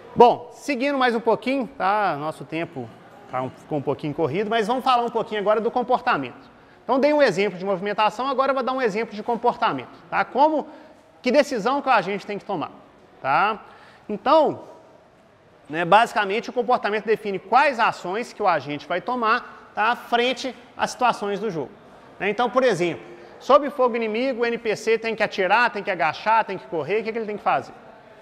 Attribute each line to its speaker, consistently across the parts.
Speaker 1: Bom, seguindo mais um pouquinho, tá? Nosso tempo ficou um pouquinho corrido, mas vamos falar um pouquinho agora do comportamento. Então, dei um exemplo de movimentação, agora eu vou dar um exemplo de comportamento, tá? Que decisão que a gente tem que tomar, tá? Então, né, basicamente, o comportamento define quais ações que o agente vai tomar, tá, frente às situações do jogo. Então, por exemplo, sob fogo inimigo, o NPC tem que atirar, tem que agachar, tem que correr, o que ele tem que fazer?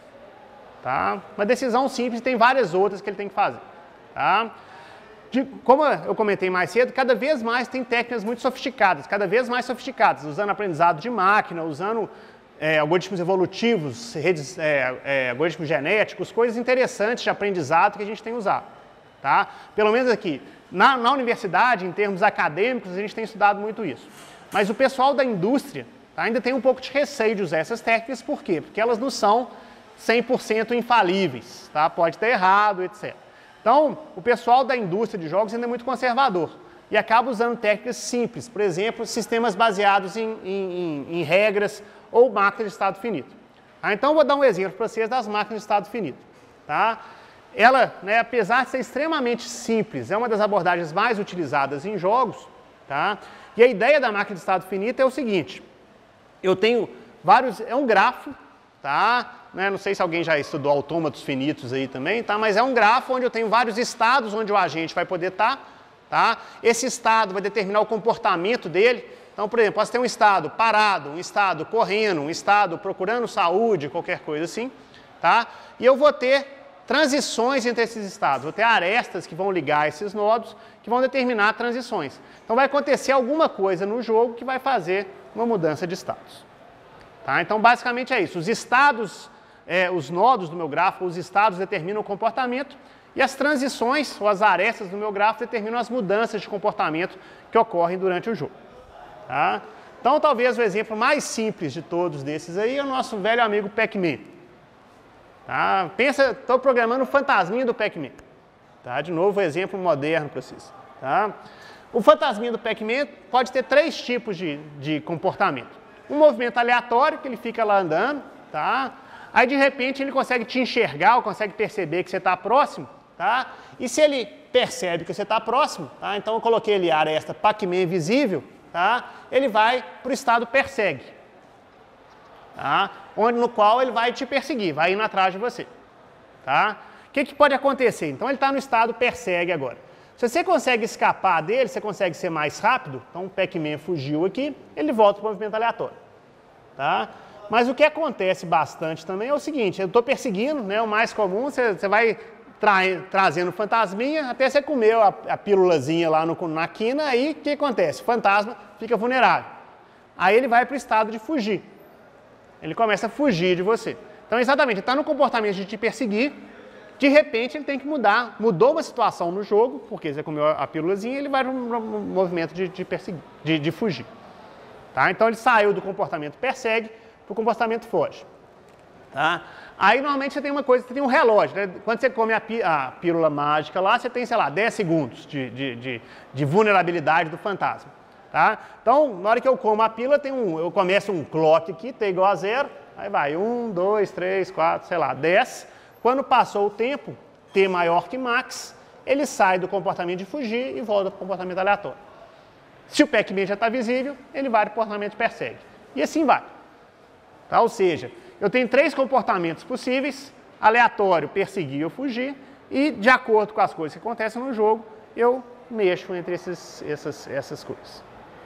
Speaker 1: Tá? Uma decisão simples, tem várias outras que ele tem que fazer. Tá? Como eu comentei mais cedo, cada vez mais tem técnicas muito sofisticadas, cada vez mais sofisticadas, usando aprendizado de máquina, usando algoritmos evolutivos, algoritmos genéticos, coisas interessantes de aprendizado que a gente tem usado. Tá? Pelo menos aqui, na universidade, em termos acadêmicos, a gente tem estudado muito isso. Mas o pessoal da indústria, tá, ainda tem um pouco de receio de usar essas técnicas, por quê? Porque elas não são 100% infalíveis, tá? Pode ter errado, etc. Então, o pessoal da indústria de jogos ainda é muito conservador e acaba usando técnicas simples, por exemplo, sistemas baseados em regras ou máquinas de estado finito. Então, eu vou dar um exemplo para vocês das máquinas de estado finito. Tá? Ela, né, apesar de ser extremamente simples, é uma das abordagens mais utilizadas em jogos. Tá? E a ideia da máquina de estado finito é o seguinte, eu tenho vários, é um grafo, tá? Não sei se alguém já estudou autômatos finitos aí também, tá? Mas é um grafo onde eu tenho vários estados onde o agente vai poder estar, tá? Esse estado vai determinar o comportamento dele. Então, por exemplo, posso ter um estado parado, um estado correndo, um estado procurando saúde, qualquer coisa assim, tá? E eu vou ter transições entre esses estados, vou ter arestas que vão ligar esses nodos, que vão determinar transições. Então vai acontecer alguma coisa no jogo que vai fazer uma mudança de status. Tá? Então basicamente é isso, os estados, os nodos do meu grafo, os estados determinam o comportamento e as transições ou as arestas do meu grafo determinam as mudanças de comportamento que ocorrem durante o jogo. Tá? Então talvez o exemplo mais simples de todos desses aí é o nosso velho amigo Pac-Man. Tá? Pensa, estou programando o fantasminha do Pac-Man. Tá? De novo, um exemplo moderno para vocês. Tá? O fantasminha do Pac-Man pode ter três tipos de comportamento. Um movimento aleatório, que ele fica lá andando. Tá? Aí, de repente, ele consegue te enxergar, ou consegue perceber que você está próximo. Tá? E se ele percebe que você está próximo, tá? Então eu coloquei ali a aresta Pac-Man visível, tá? Ele vai para o estado persegue. Tá? No qual ele vai te perseguir, vai indo atrás de você. Tá? O que pode acontecer? Então ele está no estado persegue agora. Se você consegue escapar dele, você consegue ser mais rápido, então o Pac-Man fugiu aqui, ele volta para o movimento aleatório. Tá? Mas o que acontece bastante também é o seguinte, eu estou perseguindo, né, o mais comum, você vai trazendo fantasminha, até você comeu a pílulazinha lá na quina, aí o que acontece? O fantasma fica vulnerável. Aí ele vai para o estado de fugir. Ele começa a fugir de você. Então, exatamente, ele está no comportamento de te perseguir, de repente ele tem que mudar. Mudou uma situação no jogo, porque você comeu a pílulazinha, ele vai no movimento de perseguir, de fugir. Tá? Então, ele saiu do comportamento persegue para o comportamento foge. Tá? Aí, normalmente, você tem uma coisa, você tem um relógio. Né? Quando você come a pílula mágica lá, você tem, sei lá, 10 segundos de vulnerabilidade do fantasma. Tá? Então, na hora que eu como a pílula, eu começo um clock aqui, t igual a 0, aí vai 1, 2, 3, 4, sei lá, 10. Quando passou o tempo, t maior que max, ele sai do comportamento de fugir e volta para o comportamento aleatório. Se o Pac-Man já está visível, ele vai para o comportamento de persegue. E assim vai. Tá? Ou seja, eu tenho três comportamentos possíveis, aleatório, perseguir ou fugir, e de acordo com as coisas que acontecem no jogo, eu mexo entre essas coisas.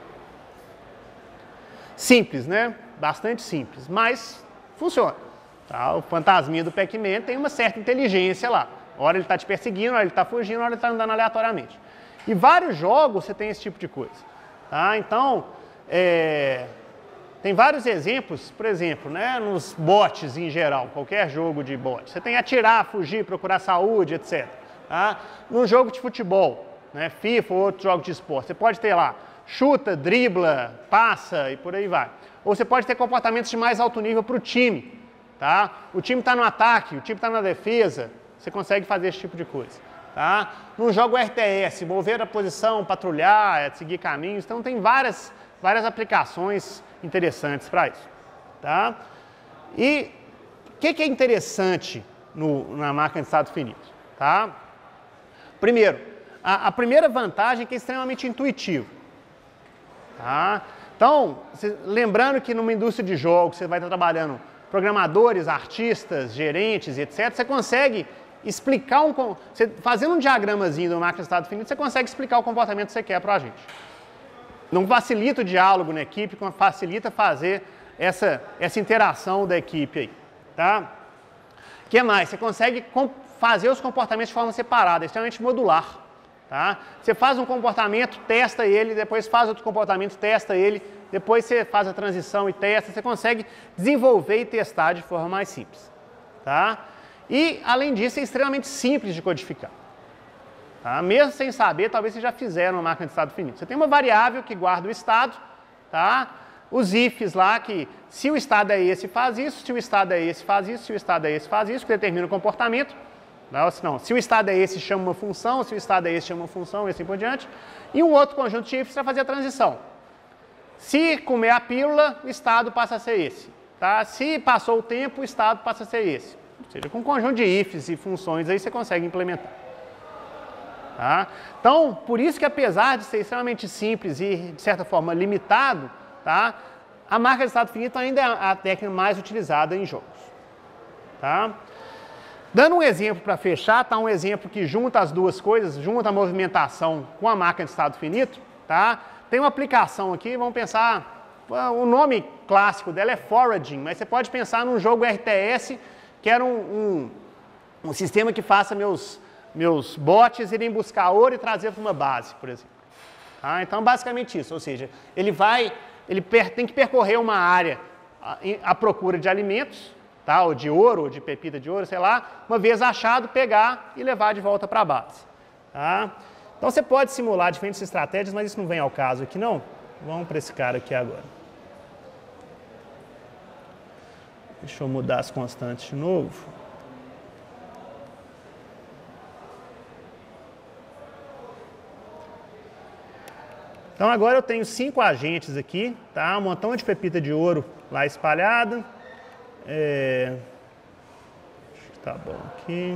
Speaker 1: Simples, né? Bastante simples, mas funciona. Tá? O fantasminha do Pac-Man tem uma certa inteligência lá. Hora ele está te perseguindo, hora ele está fugindo, hora ele está andando aleatoriamente. E vários jogos você tem esse tipo de coisa. Tá? Então, tem vários exemplos, por exemplo, né, nos bots em geral, qualquer jogo de bot. Você tem atirar, fugir, procurar saúde, etc. Tá? Num jogo de futebol, né, FIFA ou outro jogo de esporte, você pode ter lá chuta, dribla, passa e por aí vai. Ou você pode ter comportamentos de mais alto nível para o time. Tá? O time está no ataque, o time está na defesa, você consegue fazer esse tipo de coisa. Tá? Num jogo RTS, mover a posição, patrulhar, seguir caminhos, então tem várias aplicações interessantes para isso. Tá? E o que é interessante na máquina de estado finito. Tá? Primeiro, a primeira vantagem é que é extremamente intuitivo. Tá? Então, lembrando que numa indústria de jogos você vai estar trabalhando programadores, artistas, gerentes, etc., você consegue explicar fazendo um diagramazinho da máquina de estado finito, você consegue explicar o comportamento que você quer para a gente. Não facilita o diálogo na equipe, facilita fazer essa interação da equipe aí. Tá? O que mais? Você consegue fazer os comportamentos de forma separada, é extremamente modular. Tá? Você faz um comportamento, testa ele, depois faz outro comportamento, testa ele, depois você faz a transição e testa, você consegue desenvolver e testar de forma mais simples. Tá? E, além disso, é extremamente simples de codificar. Tá? Mesmo sem saber, talvez vocês já fizeram uma máquina de estado finito. Você tem uma variável que guarda o estado, tá? Os ifs lá, que se o estado é esse, faz isso, se o estado é esse, faz isso, se o estado é esse, faz isso, que determina o comportamento. Não, se o estado é esse, chama uma função, se o estado é esse, chama uma função, e assim por diante. E um outro conjunto de ifs para fazer a transição. Se comer a pílula, o estado passa a ser esse. Tá? Se passou o tempo, o estado passa a ser esse. Ou seja, com um conjunto de ifs e funções aí você consegue implementar. Tá? Então, por isso que apesar de ser extremamente simples e, de certa forma, limitado, tá? A máquina de estado finito ainda é a técnica mais utilizada em jogos. Tá? Dando um exemplo para fechar, tá? Um exemplo que junta as duas coisas, junta a movimentação com a máquina de estado finito. Tá? Tem uma aplicação aqui, vamos pensar, o nome clássico dela é foraging, mas você pode pensar num jogo RTS, que era um sistema que faça meus bots irem buscar ouro e trazer para uma base, por exemplo. Tá? Então, basicamente isso, ou seja, ele tem que percorrer uma área à procura de alimentos, tá? Ou de ouro, ou de pepita de ouro, sei lá, uma vez achado, pegar e levar de volta para a base. Tá? Então, você pode simular diferentes estratégias, mas isso não vem ao caso aqui, não. Vamos para esse cara aqui agora. Deixa eu mudar as constantes de novo. Então agora eu tenho 5 agentes aqui, tá? Um montão de pepita de ouro lá espalhada. Acho que tá bom aqui.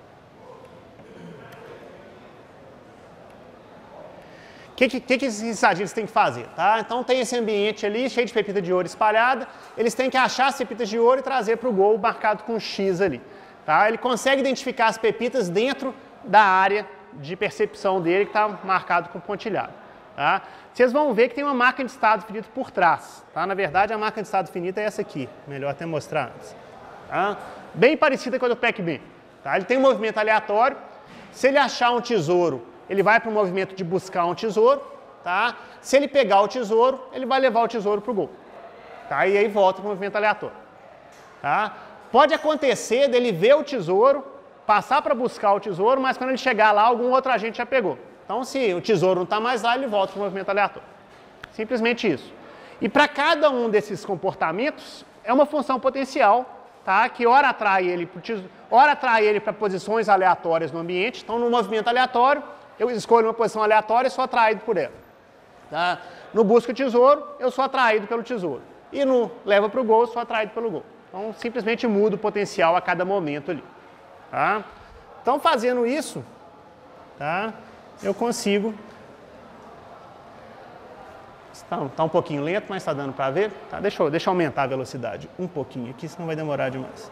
Speaker 1: O que esses agentes têm que fazer? Tá? Então tem esse ambiente ali, cheio de pepita de ouro espalhada. Eles têm que achar as pepitas de ouro e trazer para o gol marcado com X ali. Tá? Ele consegue identificar as pepitas dentro da área de percepção dele, que está marcado com pontilhado. Tá? Vocês vão ver que tem uma máquina de estado finito por trás. Tá? Na verdade, a máquina de estado finito é essa aqui. Melhor até mostrar antes. Tá? Bem parecida com a do Pac-Man. Tá? Ele tem um movimento aleatório. Se ele achar um tesouro, ele vai para o movimento de buscar um tesouro. Tá? Se ele pegar o tesouro, ele vai levar o tesouro para o gol. Tá? E aí volta para o movimento aleatório. Tá? Pode acontecer dele ver o tesouro, passar para buscar o tesouro, mas quando ele chegar lá, algum outro agente já pegou. Então, se o tesouro não está mais lá, ele volta para o movimento aleatório. Simplesmente isso. E para cada um desses comportamentos, é uma função potencial, tá? Que ora atrai ele para posições aleatórias no ambiente. Então, no movimento aleatório, eu escolho uma posição aleatória e sou atraído por ela. Tá? No busca o tesouro, eu sou atraído pelo tesouro. E no leva para o gol, eu sou atraído pelo gol. Então, simplesmente mudo o potencial a cada momento ali. Tá? Então, fazendo isso, tá? Eu consigo. Está um pouquinho lento, mas está dando para ver. Tá? Deixa eu aumentar a velocidade um pouquinho aqui, senão vai demorar demais.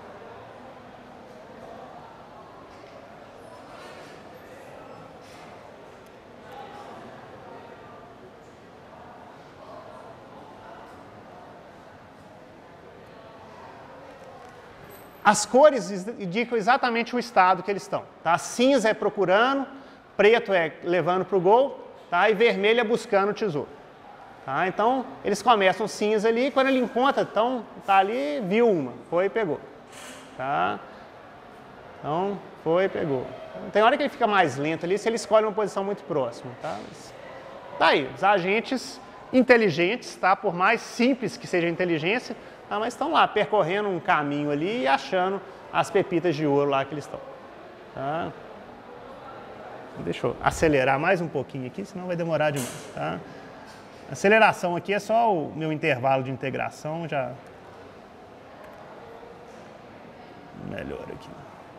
Speaker 1: As cores indicam exatamente o estado que eles estão. Tá? Cinza é procurando, preto é levando para o gol, tá? E vermelho é buscando o tesouro. Tá? Então, eles começam cinza ali, quando ele encontra, então, tá ali, viu uma, foi e pegou. Tá? Então, foi e pegou. Tem hora que ele fica mais lento ali, se ele escolhe uma posição muito próxima. Tá? Mas, tá aí, os agentes inteligentes, tá? Por mais simples que seja a inteligência, tá? Mas estão lá, percorrendo um caminho ali e achando as pepitas de ouro lá que eles estão. Tá? Deixa eu acelerar mais um pouquinho aqui, senão vai demorar demais. Tá? A aceleração aqui é só o meu intervalo de integração, já melhor aqui.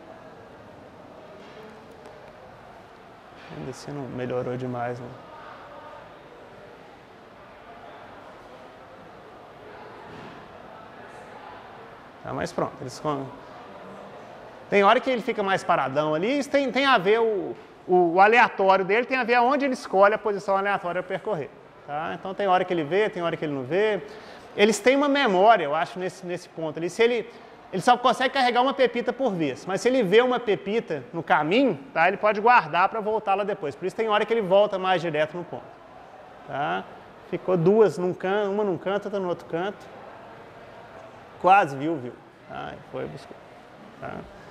Speaker 1: Ainda assim não melhorou demais, não. Tá, mas pronto. Tem hora que ele fica mais paradão ali, isso tem a ver, o aleatório dele tem a ver aonde ele escolhe a posição aleatória para percorrer. Tá? Então tem hora que ele vê, tem hora que ele não vê. Eles têm uma memória, eu acho, nesse ponto ali. Se ele só consegue carregar uma pepita por vez, mas se ele vê uma pepita no caminho, tá, ele pode guardar para voltar lá depois. Por isso tem hora que ele volta mais direto no ponto. Tá? Ficou duas num canto, uma num canto, outra no outro canto. Quase viu. Tá? Foi buscar. Tá?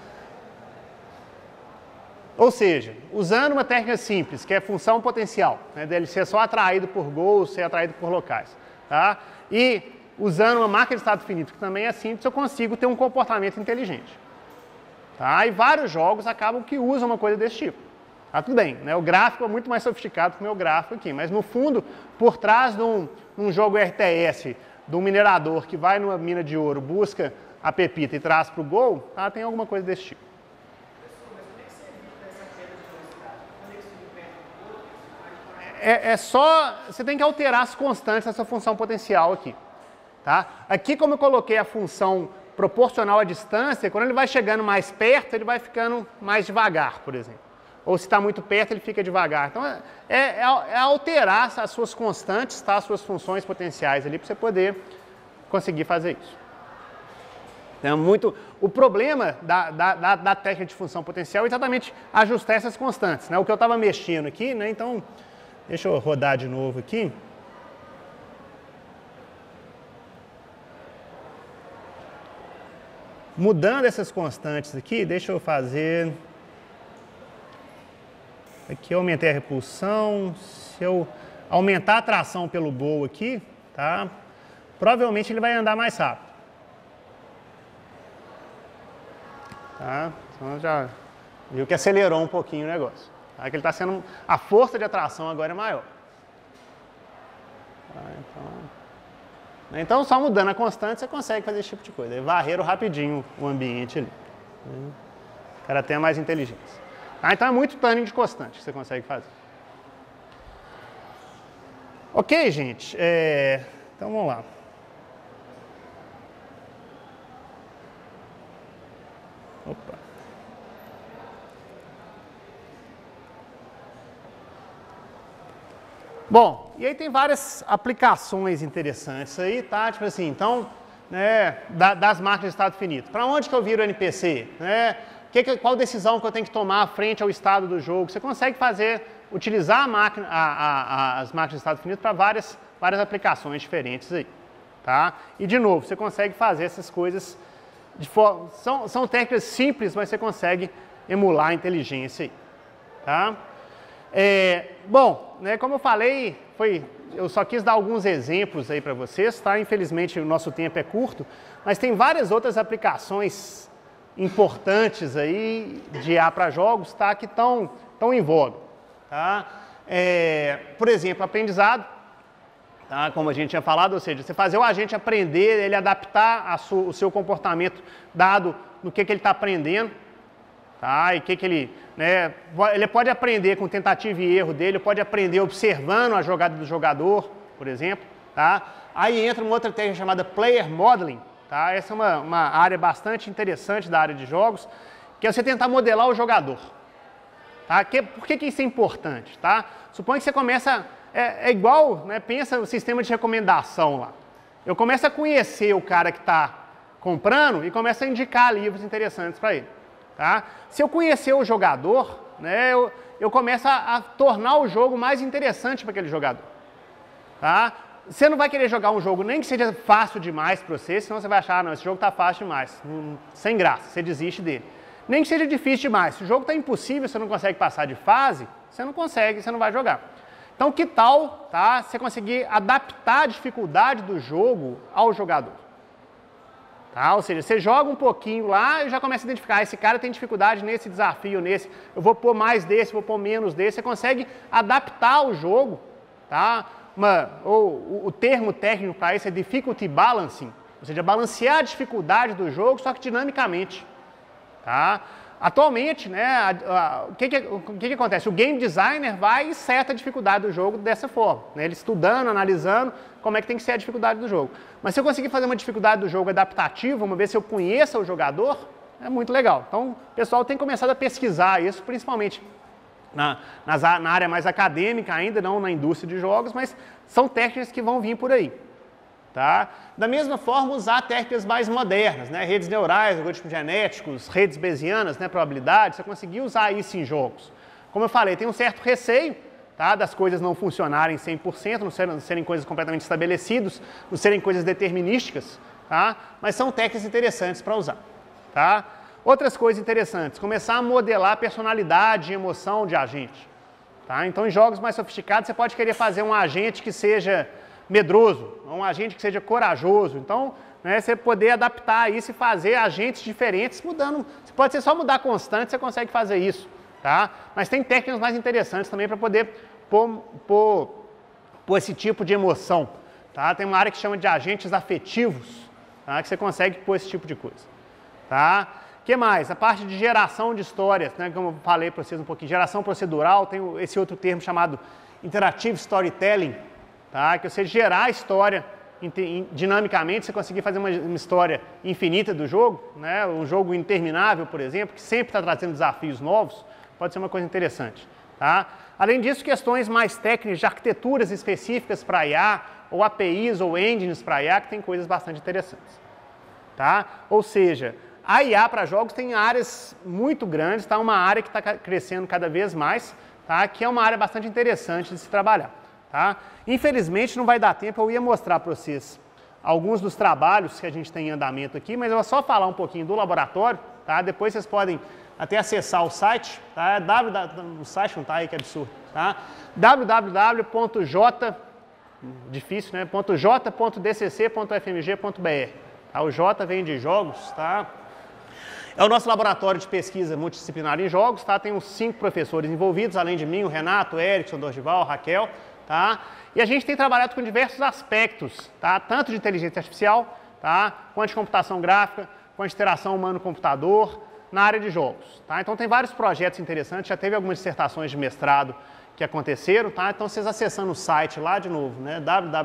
Speaker 1: Ou seja, usando uma técnica simples, que é função potencial, né, dele ser só atraído por gols, ser atraído por locais. Tá? E usando uma máquina de estado finito, que também é simples, eu consigo ter um comportamento inteligente. Tá? E vários jogos acabam que usam uma coisa desse tipo. Tá? Tudo bem, né? O gráfico é muito mais sofisticado que o meu gráfico aqui, mas no fundo, por trás de um jogo RTS, de um minerador que vai numa mina de ouro, busca a pepita e traz para o gol, tá? Tem alguma coisa desse tipo. É só, você tem que alterar as constantes dessa função potencial aqui. Tá? Aqui, como eu coloquei a função proporcional à distância, quando ele vai chegando mais perto, ele vai ficando mais devagar, por exemplo. Ou se está muito perto, ele fica devagar. Então, é alterar as suas constantes, tá? As suas funções potenciais ali, para você poder conseguir fazer isso. Então, o problema da técnica de função potencial é exatamente ajustar essas constantes. Né? O que eu estava mexendo aqui, né? Então, deixa eu rodar de novo aqui. Mudando essas constantes aqui, deixa eu fazer... Aqui eu aumentei a repulsão. Se eu aumentar a tração pelo gol aqui, tá? Provavelmente ele vai andar mais rápido. Tá? Então já viu que acelerou um pouquinho o negócio. Tá? Que ele está sendo... A força de atração agora é maior. Tá? Então, só mudando a constante, você consegue fazer esse tipo de coisa. Varreram rapidinho o ambiente ali. O cara tem mais inteligência. Ah, então é muito planning de constante que você consegue fazer. Ok, gente. Então vamos lá. Opa. Bom, e aí tem várias aplicações interessantes aí, tá? Tipo assim, então, né, das máquinas de estado finito. Para onde que eu viro o NPC? Né? Qual decisão que eu tenho que tomar frente ao estado do jogo? Você consegue utilizar as máquinas de estado finito para várias aplicações diferentes aí, tá? E de novo, você consegue fazer essas coisas de forma... São técnicas simples, mas você consegue emular a inteligência aí, tá? Bom, né, como eu falei, eu só quis dar alguns exemplos aí para vocês, tá? Infelizmente o nosso tempo é curto, mas tem várias outras aplicações importantes aí de IA para jogos, tá? Que estão em voga, tá? Por exemplo, aprendizado, tá? Como a gente tinha falado, ou seja, você fazer o agente aprender, ele adaptar o seu comportamento dado no que ele está aprendendo. Tá? E ele pode aprender com tentativa e erro dele, pode aprender observando a jogada do jogador, por exemplo. Tá? Aí entra uma outra técnica chamada Player Modeling. Tá? Essa é uma área bastante interessante da área de jogos, que é você tentar modelar o jogador. Tá? Por que isso é importante? Tá? Suponha que você começa... É igual, né? Pensa no sistema de recomendação lá. Eu começo a conhecer o cara que está comprando e começo a indicar livros interessantes para ele. Tá? Se eu conhecer o jogador, né, eu começo a tornar o jogo mais interessante para aquele jogador. Tá? Você não vai querer jogar um jogo nem que seja fácil demais para você, senão você vai achar, não, esse jogo está fácil demais, sem graça, você desiste dele. Nem que seja difícil demais, se o jogo está impossível, você não consegue passar de fase, você não consegue, você não vai jogar. Então que tal, tá, você conseguir adaptar a dificuldade do jogo ao jogador? Tá? Ou seja, você joga um pouquinho lá e já começa a identificar, esse cara tem dificuldade nesse desafio, nesse, eu vou pôr mais desse, vou pôr menos desse. Você consegue adaptar o jogo, tá? O termo técnico para isso é difficulty balancing, ou seja, balancear a dificuldade do jogo, só que dinamicamente. Tá? Atualmente, né, o que acontece? O game designer vai e seta a dificuldade do jogo dessa forma, né, ele estudando, analisando como é que tem que ser a dificuldade do jogo. Mas se eu conseguir fazer uma dificuldade do jogo adaptativa, uma vez que eu conheça o jogador, é muito legal. Então, o pessoal tem começado a pesquisar isso, principalmente na área mais acadêmica ainda, não na indústria de jogos, mas são técnicas que vão vir por aí. Tá? Da mesma forma, usar técnicas mais modernas, né? Redes neurais, algoritmos genéticos, redes bayesianas, né? Probabilidades, você conseguir usar isso em jogos. Como eu falei, tem um certo receio, tá? Das coisas não funcionarem 100%, não serem coisas completamente estabelecidas, não serem coisas determinísticas, tá? Mas são técnicas interessantes para usar. Tá? Outras coisas interessantes, começar a modelar a personalidade e emoção de agente. Tá? Então, em jogos mais sofisticados, você pode querer fazer um agente que seja medroso, um agente que seja corajoso. Então, né, você poder adaptar isso e fazer agentes diferentes mudando. Pode ser só mudar constante, você consegue fazer isso. Tá? Mas tem técnicas mais interessantes também para poder pôr esse tipo de emoção. Tá? Tem uma área que chama de agentes afetivos, tá? Que você consegue pôr esse tipo de coisa. Tá? O que mais? A parte de geração de histórias, né? Como eu falei para vocês um pouquinho, geração procedural, tem esse outro termo chamado Interactive Storytelling, tá? Que você gerar a história dinamicamente, você conseguir fazer uma história infinita do jogo, né? Um jogo interminável, por exemplo, que sempre está trazendo desafios novos, pode ser uma coisa interessante. Tá? Além disso, questões mais técnicas de arquiteturas específicas para IA, ou APIs ou engines para IA, que tem coisas bastante interessantes. Tá? Ou seja, a IA para jogos tem áreas muito grandes, tá? Uma área que está crescendo cada vez mais, tá? Que é uma área bastante interessante de se trabalhar. Tá? Infelizmente não vai dar tempo, eu ia mostrar para vocês alguns dos trabalhos que a gente tem em andamento aqui, mas eu vou só falar um pouquinho do laboratório, tá? Depois vocês podem até acessar o site, tá? O site não está aí, que absurdo, tá? www.j.dcc.fmg.br. Tá? O J vem de jogos, tá? É o nosso laboratório de pesquisa multidisciplinar em jogos, tá? Tem uns 5 professores envolvidos, além de mim, o Renato, o Erickson, o Dorgival, Raquel, tá? E a gente tem trabalhado com diversos aspectos, tá? Tanto de inteligência artificial, tá? Quanto de computação gráfica, quanto de interação humano-computador, na área de jogos, tá? Então tem vários projetos interessantes, já teve algumas dissertações de mestrado que aconteceram, tá? Então vocês acessando o site lá de novo, né?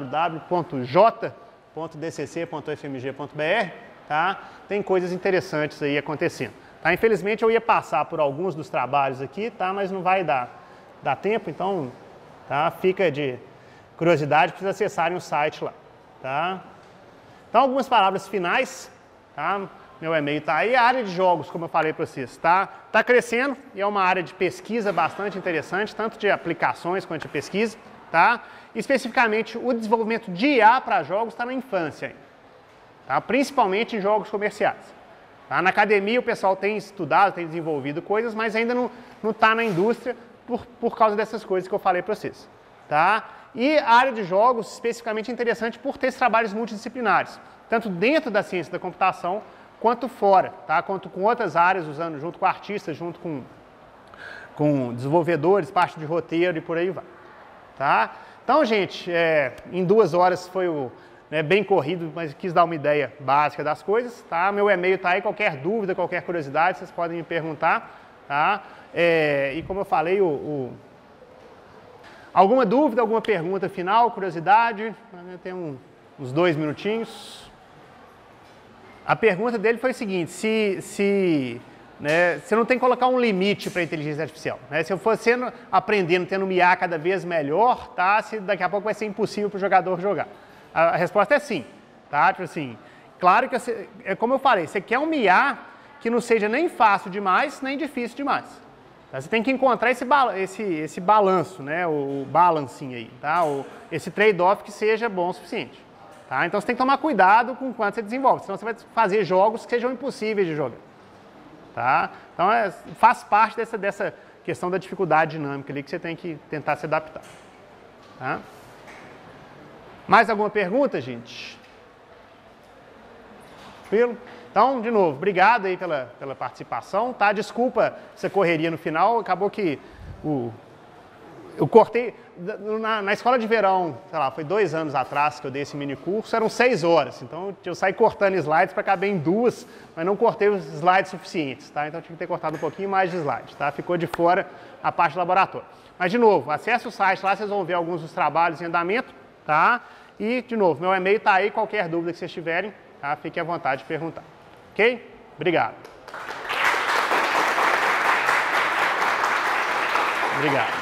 Speaker 1: www.j.dcc.fmg.br, tá? Tem coisas interessantes aí acontecendo. Tá? Infelizmente eu ia passar por alguns dos trabalhos aqui, tá? Mas não vai dar tempo, então tá? Fica de curiosidade para vocês acessarem o site lá. Tá? Então algumas palavras finais, tá? Meu e-mail está aí. A área de jogos, como eu falei para vocês, tá crescendo e é uma área de pesquisa bastante interessante, tanto de aplicações quanto de pesquisa. Tá? Especificamente, o desenvolvimento de IA para jogos está na infância ainda, tá? Principalmente em jogos comerciais. Tá? Na academia o pessoal tem estudado, tem desenvolvido coisas, mas ainda não está na indústria por causa dessas coisas que eu falei para vocês. Tá? E a área de jogos, especificamente, é interessante por ter esses trabalhos multidisciplinares, tanto dentro da ciência da computação, quanto fora, tá? Quanto com outras áreas, usando junto com artistas, junto com desenvolvedores, parte de roteiro e por aí vai. Tá? Então, gente, em 2 horas foi bem corrido, mas quis dar uma ideia básica das coisas. Tá? Meu e-mail está aí, qualquer dúvida, qualquer curiosidade, vocês podem me perguntar. Tá? E como eu falei, alguma dúvida, alguma pergunta final, curiosidade? Tem uns 2 minutinhos. A pergunta dele foi o seguinte, se não tem que colocar um limite para a inteligência artificial. Né? Se eu for aprendendo, tendo um IA cada vez melhor, tá? Se daqui a pouco vai ser impossível para o jogador jogar. A resposta é sim. Tá? Tipo assim, claro que, como eu falei, você quer um IA que não seja nem fácil demais, nem difícil demais. Tá? Você tem que encontrar esse balanço, né? O balancing aí, tá? Esse trade-off que seja bom o suficiente. Tá? Então você tem que tomar cuidado com quanto você desenvolve, senão você vai fazer jogos que sejam impossíveis de jogar. Tá? Então faz parte dessa questão da dificuldade dinâmica ali que você tem que tentar se adaptar. Tá? Mais alguma pergunta, gente? Tranquilo? Então, de novo, obrigado aí pela participação. Tá? Desculpa essa correria no final, acabou que eu cortei, na escola de verão, sei lá, foi 2 anos atrás que eu dei esse mini curso, eram 6 horas, então eu saí cortando slides para caber em 2, mas não cortei os slides suficientes, tá? Então eu tinha que ter cortado um pouquinho mais de slides, tá? Ficou de fora a parte do laboratório. Mas, de novo, acesse o site lá, vocês vão ver alguns dos trabalhos em andamento, tá? E, de novo, meu e-mail está aí, qualquer dúvida que vocês tiverem, tá? Fiquem à vontade de perguntar. Ok? Obrigado. Obrigado.